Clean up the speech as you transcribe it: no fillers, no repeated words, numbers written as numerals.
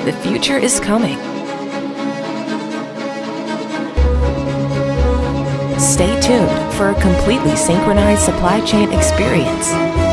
The future is coming. Stay tuned for a completely synchronized supply chain experience.